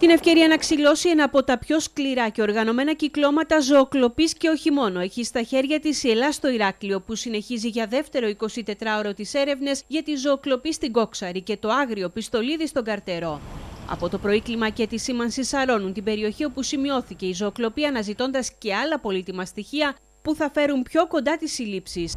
Την ευκαιρία να ξυλώσει ένα από τα πιο σκληρά και οργανωμένα κυκλώματα ζωοκλοπής και όχι μόνο έχει στα χέρια της η Ελλάς στο Ηράκλειο, που συνεχίζει για δεύτερο 24ωρο τις έρευνες για τη ζωοκλοπή στην Κόξαρη και το άγριο πιστολίδι στον Καρτερό. Από το πρωί κλιμακέτη σήμανση σαρώνουν την περιοχή όπου σημειώθηκε η ζωοκλοπή, αναζητώντας και άλλα πολύτιμα στοιχεία που θα φέρουν πιο κοντά τις συλλήψεις.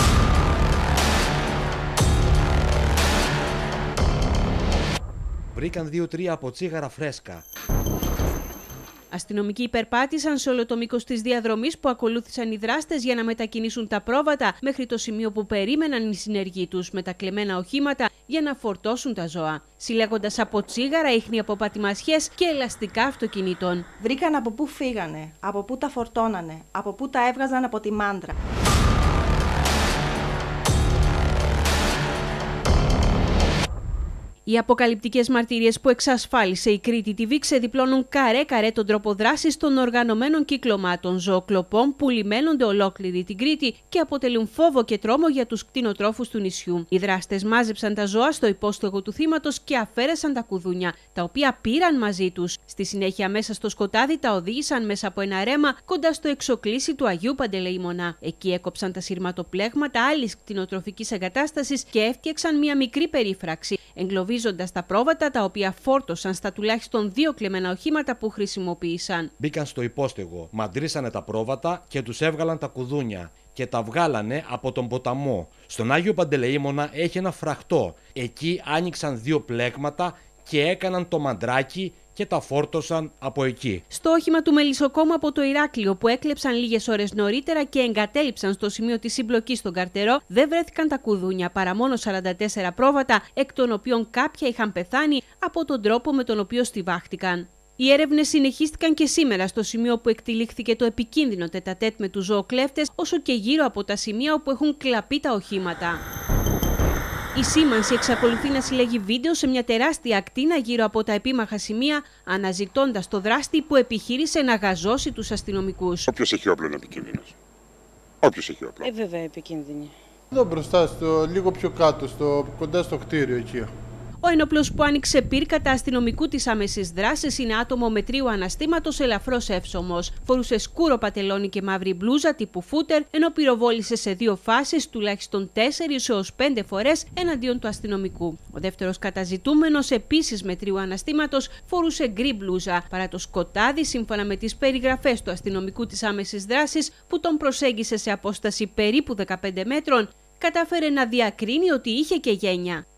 Βρήκαν 2-3 από τσίγαρα φρέσκα. Αστυνομικοί υπερπάτησαν σε όλο το μήκος της διαδρομής που ακολούθησαν οι δράστες για να μετακινήσουν τα πρόβατα μέχρι το σημείο που περίμεναν οι συνεργοί τους με τα κλεμμένα οχήματα για να φορτώσουν τα ζώα, συλλέγοντας από τσίγαρα, ίχνη από πατημασιές και ελαστικά αυτοκινήτων. Βρήκαν από πού φύγανε, από πού τα φορτώνανε, από πού τα έβγαζαν από τη μάντρα. Οι αποκαλυπτικές μαρτυρίες που εξασφάλισε η Κρήτη TV ξεδιπλώνουν καρέ-καρέ τον τρόπο δράσης των οργανωμένων κυκλωμάτων ζωοκλοπών που λιμένονται ολόκληρη την Κρήτη και αποτελούν φόβο και τρόμο για τους κτηνοτρόφους του νησιού. Οι δράστες μάζεψαν τα ζώα στο υπόστεγο του θύματος και αφαίρεσαν τα κουδούνια, τα οποία πήραν μαζί τους. Στη συνέχεια, μέσα στο σκοτάδι, τα οδήγησαν μέσα από ένα ρέμα κοντά στο εξοκλήσι του Αγίου Παντελεήμονα. Εκεί έκοψαν τα συρματοπλέγματα άλλης κτηνοτροφικής εγκατάστασης και έφτιαξαν μια μικρή περίφραξη, εγκλωβίζοντας τα πρόβατα τα οποία φόρτωσαν στα τουλάχιστον 2 κλεμμένα οχήματα που χρησιμοποίησαν. Μπήκαν στο υπόστεγο, μαντρίσανε τα πρόβατα και τους έβγαλαν τα κουδούνια και τα βγάλανε από τον ποταμό. Στον Άγιο Παντελεήμονα έχει ένα φραχτό. Εκεί άνοιξαν 2 πλέγματα και έκαναν το μαντράκι και τα φόρτωσαν από εκεί. Στο όχημα του Μελισσοκόμου από το Ηράκλειο, που έκλεψαν λίγες ώρες νωρίτερα και εγκατέλειψαν στο σημείο της συμπλοκής στον Καρτερό, δεν βρέθηκαν τα κουδούνια, παρά μόνο 44 πρόβατα, εκ των οποίων κάποια είχαν πεθάνει από τον τρόπο με τον οποίο στιβάχτηκαν. Οι έρευνες συνεχίστηκαν και σήμερα στο σημείο που εκτυλίχθηκε το επικίνδυνο τετατέτ με τους ζωοκλέφτες, όσο και γύρω από τα σημεία όπου έχουν κλαπεί τα οχήματα. Η σήμανση εξακολουθεί να συλλέγει βίντεο σε μια τεράστια ακτίνα γύρω από τα επίμαχα σημεία, αναζητώντας το δράστη που επιχείρησε να γαζώσει τους αστυνομικούς. Όποιος έχει όπλο είναι επικίνδυνος. Όποιος έχει όπλο. Βέβαια επικίνδυνη. Εδώ μπροστά, λίγο πιο κάτω, κοντά στο κτίριο εκεί. Ο ένοπλος που άνοιξε πυρ κατά αστυνομικού της άμεσης δράσης είναι άτομο μετρίου αναστήματος, ελαφρώς εύσωμος. Φορούσε σκούρο πατελόνι και μαύρη μπλούζα τύπου φούτερ, ενώ πυροβόλησε σε 2 φάσεις, τουλάχιστον 4 έως 5 φορές εναντίον του αστυνομικού. Ο δεύτερος καταζητούμενος, επίσης μετρίου αναστήματος, φορούσε γκρι μπλούζα, παρά το σκοτάδι, σύμφωνα με τις περιγραφές του αστυνομικού της άμεσης δράσης, που τον προσέγγισε σε απόσταση περίπου 15 μέτρων, κατάφερε να διακρίνει ότι είχε και γένεια.